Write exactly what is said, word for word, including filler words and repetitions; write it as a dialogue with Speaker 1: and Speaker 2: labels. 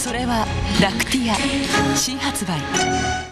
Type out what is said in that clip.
Speaker 1: それはラクティア新発売。